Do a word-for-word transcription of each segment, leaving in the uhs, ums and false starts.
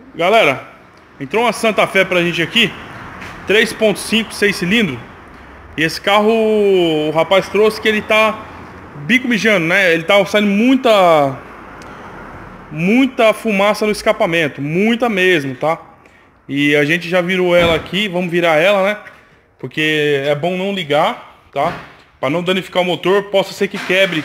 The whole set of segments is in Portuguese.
Galera, entrou uma Santa Fé pra gente aqui, três ponto cinco, seis cilindros. E esse carro o rapaz trouxe que ele tá bico mijando, né? Ele tá saindo muita muita fumaça no escapamento, muita mesmo, tá? E a gente já virou ela aqui, vamos virar ela, né? Porque é bom não ligar, tá? Para não danificar o motor, possa ser que quebre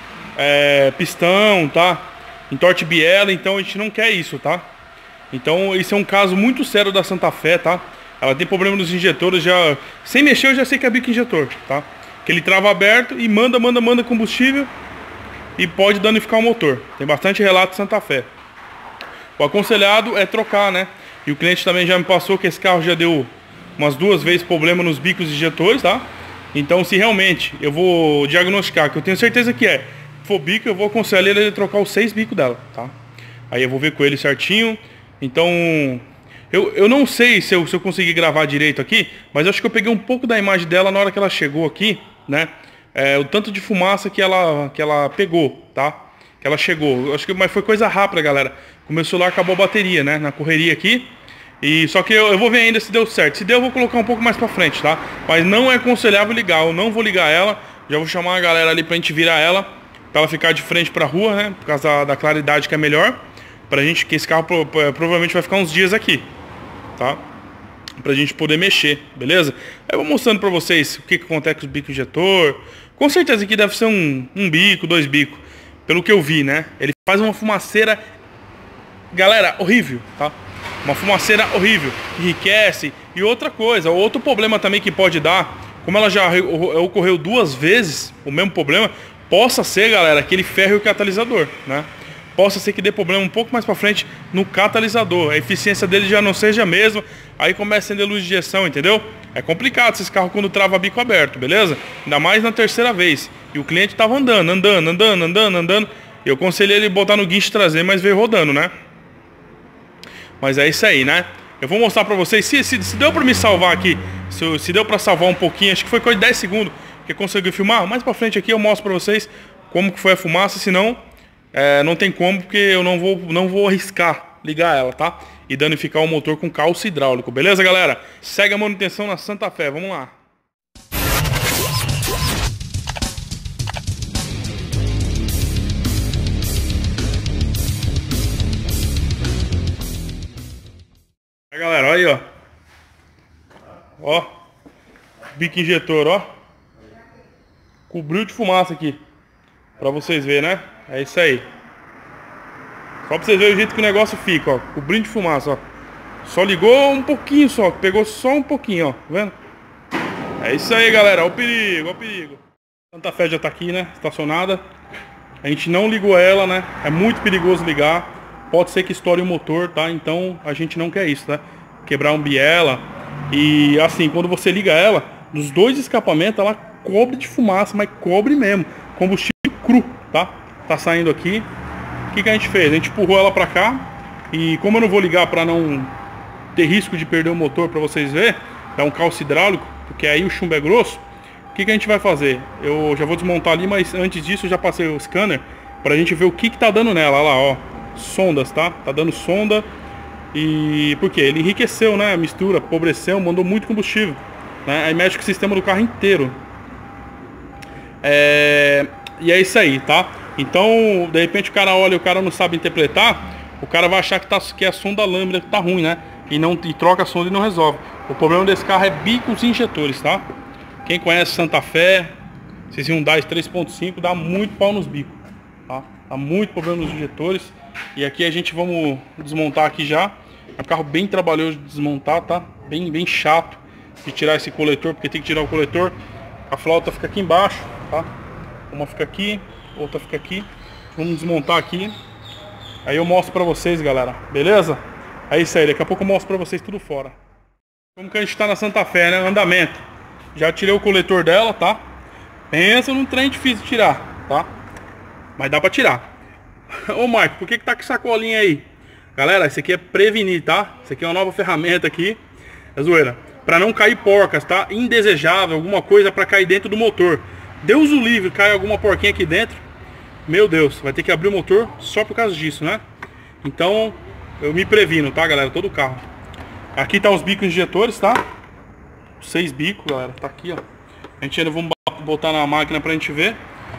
é, pistão, tá? Entorte biela, então a gente não quer isso, tá? Então esse é um caso muito sério da Santa Fé, tá? Ela tem problema nos injetores, já sem mexer eu já sei que é bico injetor, tá? Que ele trava aberto e manda, manda, manda combustível e pode danificar o motor. Tem bastante relato de Santa Fé. O aconselhado é trocar, né? E o cliente também já me passou que esse carro já deu umas duas vezes problema nos bicos injetores, tá? Então se realmente eu vou diagnosticar, que eu tenho certeza que é, for bico, eu vou aconselhar ele a trocar os seis bicos dela, tá? Aí eu vou ver com ele certinho. Então, eu, eu não sei se eu, se eu consegui gravar direito aqui, mas eu acho que eu peguei um pouco da imagem dela na hora que ela chegou aqui, né? É, o tanto de fumaça que ela, que ela pegou, tá? Que ela chegou. Eu acho que mas foi coisa rápida, galera. Com o meu celular acabou a bateria, né? Na correria aqui. E só que eu, eu vou ver ainda se deu certo. Se deu, eu vou colocar um pouco mais pra frente, tá? Mas não é aconselhável ligar. Eu não vou ligar ela. Já vou chamar a galera ali pra gente virar ela, pra ela ficar de frente pra rua, né? Por causa da, da claridade que é melhor. Pra gente, que esse carro pro, provavelmente vai ficar uns dias aqui, tá? Pra gente poder mexer, beleza? Eu vou mostrando pra vocês o que, que acontece com o bico injetor. Com certeza aqui deve ser um, um bico, dois bicos. Pelo que eu vi, né? Ele faz uma fumaceira, galera, horrível, tá? Uma fumaceira horrível, que enriquece. E outra coisa, outro problema também que pode dar, como ela já ocorreu duas vezes, o mesmo problema, possa ser, galera, que ele ferre o catalisador, né? Possa ser que dê problema um pouco mais pra frente no catalisador. A eficiência dele já não seja a mesma. Aí começa a acender luz de injeção, entendeu? É complicado esses carros quando trava bico aberto, beleza? Ainda mais na terceira vez. E o cliente tava andando, andando, andando, andando, andando. Eu aconselhei ele botar no guincho traseiro, mas veio rodando, né? Mas é isso aí, né? Eu vou mostrar pra vocês. Se, se, se deu pra me salvar aqui, se, se deu pra salvar um pouquinho, acho que foi coisa de dez segundos que conseguiu filmar. Mais pra frente aqui eu mostro pra vocês como que foi a fumaça, senão... É, não tem como, porque eu não vou, não vou arriscar ligar ela, tá? E danificar o motor com calço hidráulico, beleza, galera? Segue a manutenção na Santa Fé, vamos lá. Aí, galera, olha aí, ó. Ó. Bico injetor, ó. Cobriu de fumaça aqui. Pra vocês verem, né? É isso aí. Só pra vocês verem o jeito que o negócio fica, ó. Cobrindo de fumaça, ó. Só ligou um pouquinho só. Pegou só um pouquinho, ó. Tá vendo? É isso aí, galera. Ó o perigo, ó o perigo. Santa Fé já tá aqui, né? Estacionada. A gente não ligou ela, né? É muito perigoso ligar. Pode ser que estoure o motor, tá? Então a gente não quer isso, tá? Quebrar um biela. E assim, quando você liga ela, nos dois escapamentos ela cobre de fumaça, mas cobre mesmo. Combustível cru, tá? Tá saindo aqui. O que, que a gente fez? A gente empurrou ela pra cá. E como eu não vou ligar pra não ter risco de perder o motor, pra vocês verem, dá um calço hidráulico, porque aí o chumbo é grosso. O que, que a gente vai fazer? Eu já vou desmontar ali, mas antes disso eu já passei o scanner pra gente ver o que que tá dando nela. Olha lá, ó. Sondas, tá? Tá dando sonda. E por quê? Ele enriqueceu, né? A mistura, apobreceu, mandou muito combustível, né? Aí mexe com o sistema do carro inteiro. É... E é isso aí, tá? Então, de repente o cara olha e o cara não sabe interpretar, o cara vai achar que, tá, que é a sonda lâmina que tá ruim, né? E, não, e troca a sonda e não resolve. O problema desse carro é bicos injetores, tá? Quem conhece Santa Fé, esses Hyundai três ponto cinco, dá muito pau nos bicos, tá? Dá muito problema nos injetores. E aqui a gente vamos desmontar aqui já. É um carro bem trabalhoso de desmontar, tá? Bem, bem chato de tirar esse coletor, porque tem que tirar o coletor. A flauta fica aqui embaixo, tá? Uma fica aqui, outra fica aqui. Vamos desmontar aqui. Aí eu mostro pra vocês, galera. Beleza? É isso aí, daqui a pouco eu mostro pra vocês tudo fora. Como que a gente tá na Santa Fé, né? Andamento. Já tirei o coletor dela, tá? Pensa num trem difícil de tirar, tá? Mas dá pra tirar. Ô Marco, por que que tá com sacolinha aí? Galera, isso aqui é prevenir, tá? Isso aqui é uma nova ferramenta aqui. É zoeira. Pra não cair porcas, tá? Indesejável, alguma coisa pra cair dentro do motor. Deus o livre, cai alguma porquinha aqui dentro. Meu Deus, vai ter que abrir o motor só por causa disso, né? Então, eu me previno, tá, galera? Todo carro. Aqui tá os bicos injetores, tá? Seis bicos, galera. Tá aqui, ó. A gente ainda vamos botar na máquina pra gente ver.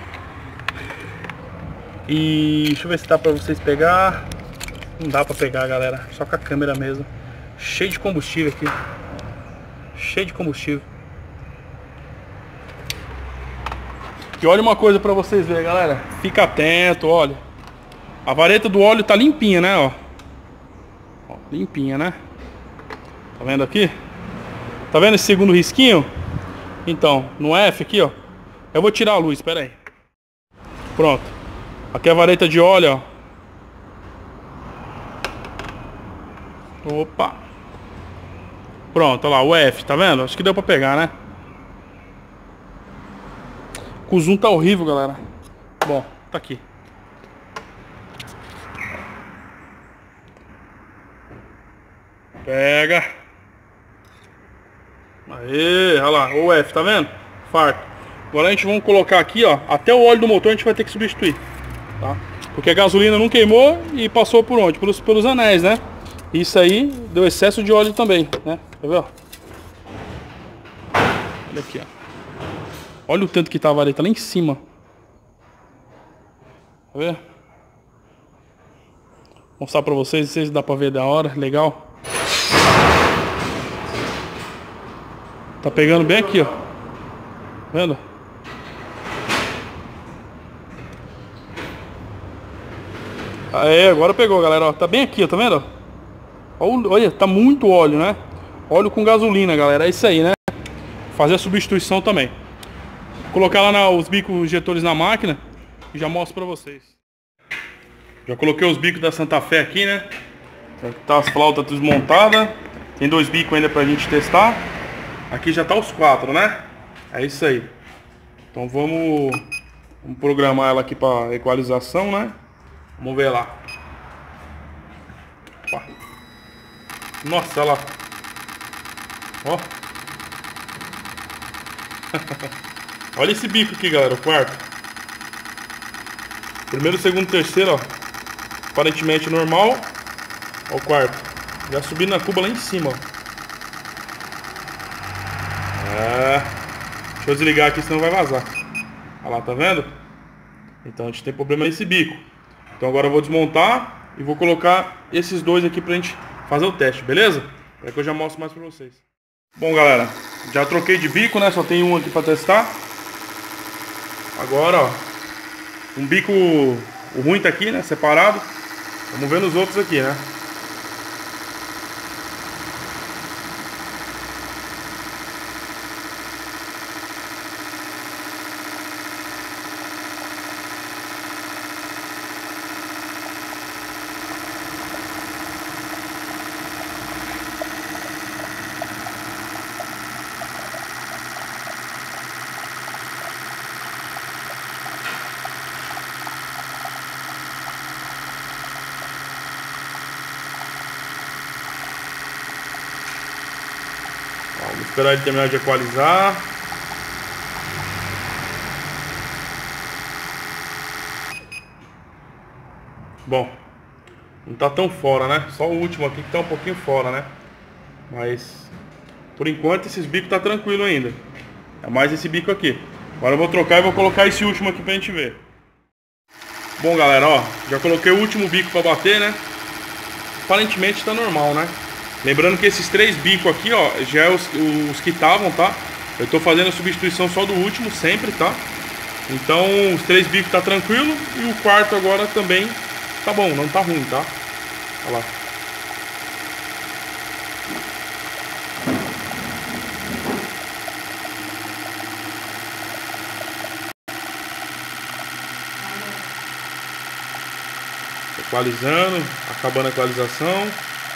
E deixa eu ver se dá pra vocês pegar. Não dá pra pegar, galera. Só com a câmera mesmo. Cheio de combustível aqui. Cheio de combustível. E olha uma coisa pra vocês verem, galera. Fica atento, olha. A vareta do óleo tá limpinha, né, ó. Ó, limpinha, né? Tá vendo aqui? Tá vendo esse segundo risquinho? Então, no F aqui, ó. Eu vou tirar a luz, espera aí. Pronto. Aqui é a vareta de óleo, ó. Opa. Pronto, olha lá, o F, tá vendo? Acho que deu pra pegar, né? O zoom tá horrível, galera. Bom, tá aqui. Pega. Aê, olha lá, o F, tá vendo? Farto. Agora a gente vai colocar aqui, ó. Até o óleo do motor a gente vai ter que substituir, tá? Porque a gasolina não queimou e passou por onde? Pelos, pelos anéis, né? Isso aí deu excesso de óleo também, né? Tá vendo? Olha aqui, ó. Olha o tanto que tá a vareta lá em cima. Tá vendo? Vou mostrar pra vocês, vocês dá pra ver da hora, legal. Tá pegando bem aqui, ó. Tá vendo? Aê, agora pegou, galera, ó. Tá bem aqui, ó, tá vendo? Olha, tá muito óleo, né? Óleo com gasolina, galera, é isso aí, né? Fazer a substituição também. Vou colocar lá na, os bicos injetores na máquina e já mostro pra vocês. Já coloquei os bicos da Santa Fé aqui, né? Tá as flautas desmontadas. Tem dois bicos ainda pra gente testar. Aqui já tá os quatro, né? É isso aí. Então vamos, vamos programar ela aqui pra equalização, né? Vamos ver lá. Opa. Nossa, olha lá. Ó. Olha esse bico aqui, galera, o quarto. Primeiro, segundo, terceiro, ó. Aparentemente normal. Ó o quarto. Já subindo na cuba lá em cima, ó. É. Deixa eu desligar aqui, senão vai vazar. Olha lá, tá vendo? Então a gente tem problema nesse bico. Então agora eu vou desmontar e vou colocar esses dois aqui pra gente fazer o teste, beleza? É que eu já mostro mais pra vocês. Bom, galera, já troquei de bico, né? Só tem um aqui pra testar. Agora, ó, um bico, o ruim tá aqui, né? Separado. Vamos ver nos outros aqui, né? Vamos esperar ele terminar de equalizar. Bom, não tá tão fora, né? Só o último aqui que tá um pouquinho fora, né? Mas por enquanto esses bicos tá tranquilo ainda. É mais esse bico aqui. Agora eu vou trocar e vou colocar esse último aqui pra gente ver. Bom, galera, ó, já coloquei o último bico pra bater, né? Aparentemente tá normal, né? Lembrando que esses três bicos aqui, ó, já é os, os que estavam, tá? Eu tô fazendo a substituição só do último, sempre, tá? Então, os três bicos tá tranquilo e o quarto agora também tá bom, não tá ruim, tá? Olha lá. Equalizando, acabando a equalização.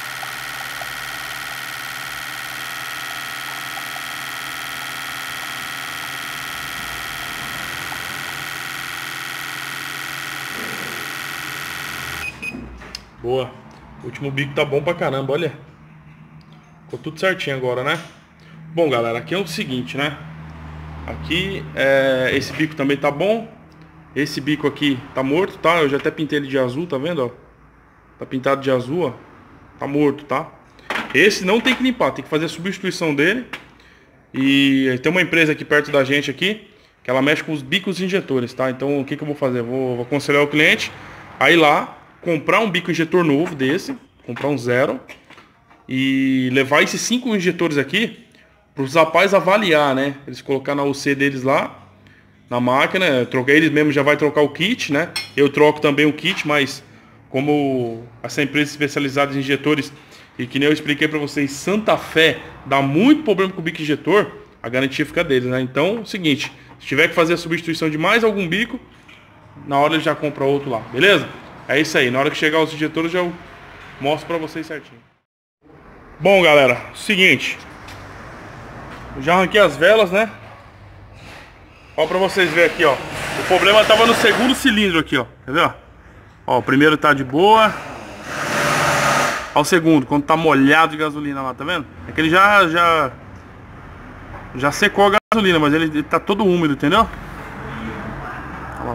Boa. O último bico tá bom pra caramba, olha. Ficou tudo certinho agora, né? Bom, galera, aqui é o seguinte, né? Aqui, é, esse bico também tá bom. Esse bico aqui tá morto, tá? Eu já até pintei ele de azul, tá vendo, ó? Tá pintado de azul, ó. Tá morto, tá? Esse não tem que limpar, tem que fazer a substituição dele. E tem uma empresa aqui perto da gente aqui, que ela mexe com os bicos injetores, tá? Então o que que eu vou fazer? Vou, vou aconselhar o cliente a ir lá, comprar um bico injetor novo desse, comprar um zero, e levar esses cinco injetores aqui para os rapazes avaliar, né? Eles colocar na U C deles lá, na máquina, trocar eles mesmo, já vai trocar o kit, né? Eu troco também o kit, mas como essa empresa especializada em injetores, e que nem eu expliquei para vocês, Santa Fé dá muito problema com o bico injetor, a garantia fica deles, né? Então, é o seguinte, se tiver que fazer a substituição de mais algum bico, na hora ele já compra outro lá, beleza? É isso aí, na hora que chegar os injetores eu mostro para vocês certinho. Bom, galera, seguinte, eu já arranquei as velas, né? Ó, pra vocês verem aqui, ó. O problema tava no segundo cilindro aqui, ó. Quer ver, ó? Ó, o primeiro tá de boa. Ó o segundo, quando tá molhado de gasolina lá, tá vendo? É que ele já, já... Já secou a gasolina, mas ele, ele tá todo úmido, entendeu? Ó.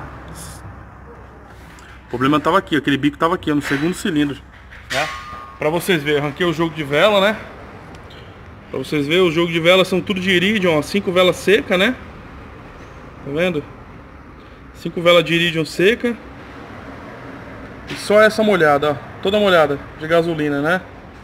O problema tava aqui, ó. Aquele bico tava aqui, ó, no segundo cilindro, né? Pra vocês verem, arranquei o jogo de vela, né? Pra vocês verem, o jogo de vela são tudo de iridium, ó. Cinco velas secas, né? Tá vendo? Cinco velas de iridium seca. E só essa molhada, ó. Toda molhada de gasolina, né?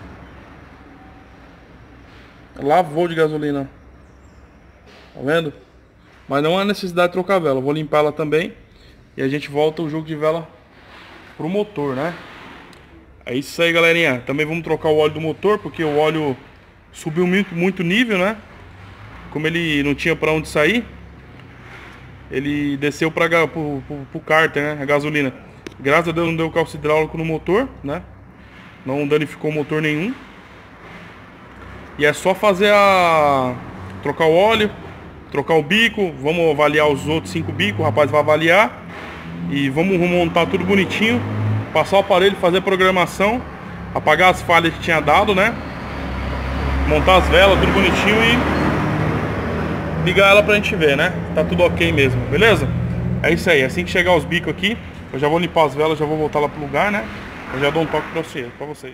Lavou de gasolina. Tá vendo? Mas não há necessidade de trocar a vela. Eu vou limpar ela também. E a gente volta o jogo de vela pro motor, né? É isso aí, galerinha. Também vamos trocar o óleo do motor, porque o óleo subiu muito, muito nível, né? Como ele não tinha pra onde sair, ele desceu para pro, pro, pro cárter, né? A gasolina. Graças a Deus não deu calço hidráulico no motor, né? Não danificou o motor nenhum. E é só fazer a... trocar o óleo, trocar o bico. Vamos avaliar os outros cinco bicos, o rapaz vai avaliar. E vamos montar tudo bonitinho. Passar o aparelho, fazer a programação. Apagar as falhas que tinha dado, né? Montar as velas, tudo bonitinho e... ligar ela pra gente ver, né? Tá tudo ok mesmo, beleza? É isso aí, assim que chegar os bicos aqui, eu já vou limpar as velas, já vou voltar lá pro lugar, né? Eu já dou um toque pra vocês, pra vocês.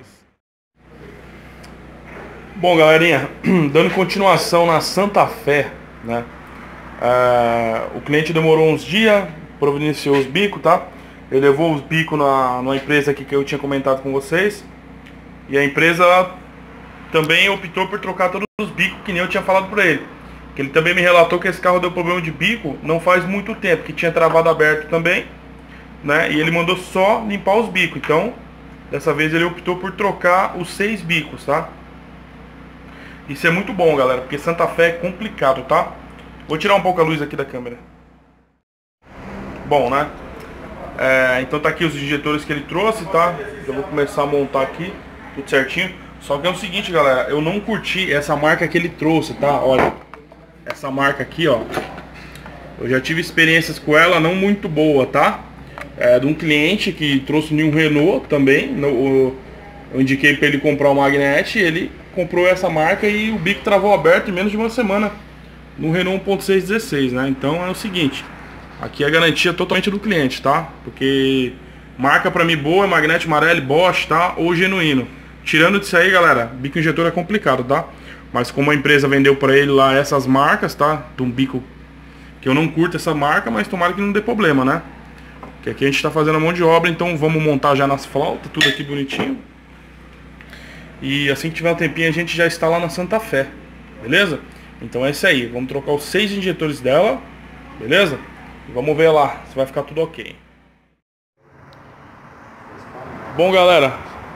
Bom, galerinha, dando continuação na Santa Fé, né? É, o cliente demorou uns dias, providenciou os bicos, tá? Ele levou os bicos na, numa empresa aqui que eu tinha comentado com vocês. E a empresa também optou por trocar todos os bicos, que nem eu tinha falado pra ele. Que ele também me relatou que esse carro deu problema de bico não faz muito tempo, que tinha travado aberto também, né? E ele mandou só limpar os bicos. Então, dessa vez ele optou por trocar os seis bicos, tá? Isso é muito bom, galera, porque Santa Fé é complicado, tá? Vou tirar um pouco a luz aqui da câmera. Bom, né? É, então tá aqui os injetores que ele trouxe, tá? Eu vou começar a montar aqui, tudo certinho. Só que é o seguinte, galera, eu não curti essa marca que ele trouxe, tá? Olha, essa marca aqui, ó, eu já tive experiências com ela não muito boa, tá? É de um cliente que trouxe um Renault também. No, eu indiquei para ele comprar o Magnete, ele comprou essa marca e o bico travou aberto em menos de uma semana no Renault um ponto seis dezesseis, né? Então é o seguinte, aqui é a garantia totalmente do cliente, tá? Porque marca pra mim boa é Magnete, Marelli, Bosch, tá? Ou genuíno. Tirando disso aí, galera, bico injetor é complicado, tá? Mas como a empresa vendeu pra ele lá essas marcas, tá? De um bico que eu não curto essa marca, mas tomara que não dê problema, né? Que aqui a gente tá fazendo a mão de obra, então vamos montar já nas flautas, tudo aqui bonitinho. E assim que tiver um tempinho a gente já está lá na Santa Fé, beleza? Então é isso aí, vamos trocar os seis injetores dela, beleza? E vamos ver lá se vai ficar tudo ok. Bom, galera,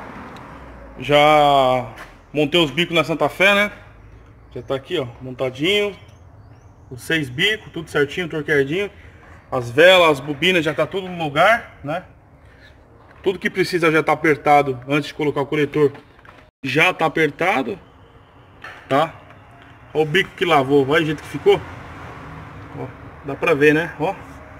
já montei os bicos na Santa Fé, né? Já tá aqui, ó, montadinho. Os seis bicos, tudo certinho, torqueadinho. As velas, as bobinas já tá tudo no lugar, né? Tudo que precisa já tá apertado antes de colocar o coletor. Já tá apertado, tá? Olha o bico que lavou, olha o jeito que ficou. Ó, dá pra ver, né? Ó.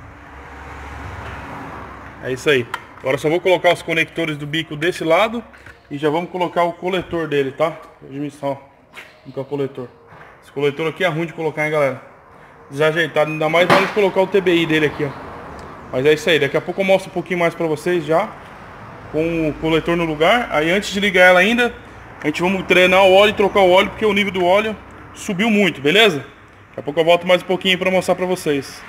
É isso aí. Agora só vou colocar os conectores do bico desse lado e já vamos colocar o coletor dele, tá? Admissão, ó. O coletor. Esse coletor aqui é ruim de colocar, hein, galera? Desajeitado, ainda mais na hora de colocar o T B I dele aqui, ó. Mas é isso aí, daqui a pouco eu mostro um pouquinho mais pra vocês já. com o coletor no lugar. Aí antes de ligar ela ainda, a gente vamos treinar o óleo e trocar o óleo, porque o nível do óleo subiu muito, beleza? Daqui a pouco eu volto mais um pouquinho para mostrar para vocês.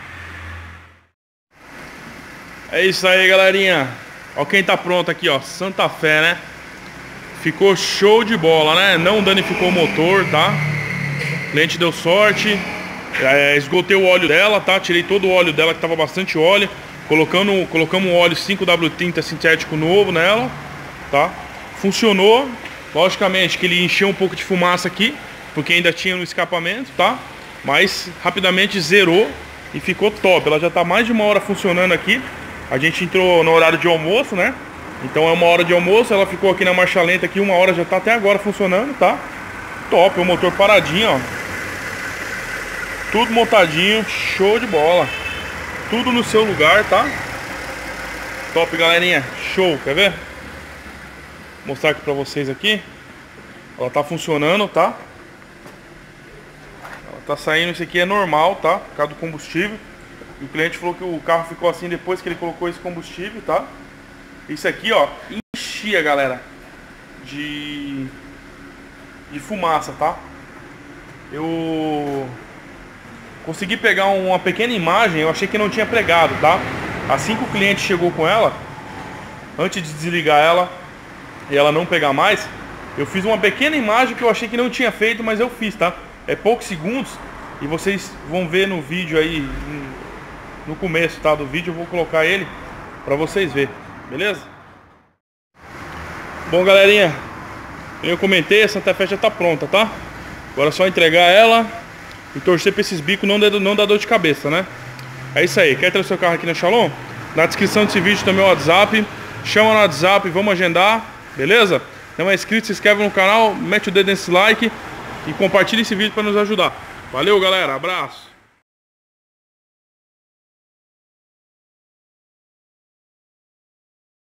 É isso aí, galerinha. Ó quem tá pronto aqui, ó, Santa Fé, né? Ficou show de bola, né? Não danificou o motor, tá? O cliente deu sorte. É, esgotei o óleo dela, tá? Tirei todo o óleo dela, que tava bastante óleo. Colocando, colocamos um óleo cinco W trinta sintético novo nela, tá? Funcionou. Logicamente que ele encheu um pouco de fumaça aqui, porque ainda tinha no escapamento, tá? Mas rapidamente zerou e ficou top. Ela já tá mais de uma hora funcionando aqui. A gente entrou no horário de almoço, né? Então é uma hora de almoço. Ela ficou aqui na marcha lenta aqui, uma hora, já tá até agora funcionando, tá? Top, o motor paradinho, ó. Tudo montadinho, show de bola. Tudo no seu lugar, tá? Top, galerinha, show, quer ver? Vou mostrar aqui pra vocês aqui. Ela tá funcionando, tá? Ela tá saindo, isso aqui é normal, tá? Por causa do combustível. E o cliente falou que o carro ficou assim depois que ele colocou esse combustível, tá? Isso aqui, ó, enchia, galera, de, de fumaça, tá? Eu consegui pegar uma pequena imagem, eu achei que não tinha pregado, tá? Assim que o cliente chegou com ela, antes de desligar ela e ela não pegar mais, eu fiz uma pequena imagem que eu achei que não tinha feito, mas eu fiz, tá? É poucos segundos e vocês vão ver no vídeo aí, no começo, tá, do vídeo eu vou colocar ele pra vocês verem, beleza? Bom, galerinha, eu comentei, a Santa Fé já tá pronta, tá? Agora é só entregar ela e torcer pra esses bicos não, não dar dor de cabeça, né? É isso aí, quer ter o seu carro aqui na Shalom? Na descrição desse vídeo também o WhatsApp, chama no WhatsApp, vamos agendar, beleza? Não é inscrito, se inscreve no canal, mete o dedo nesse like e compartilha esse vídeo para nos ajudar. Valeu, galera, abraço!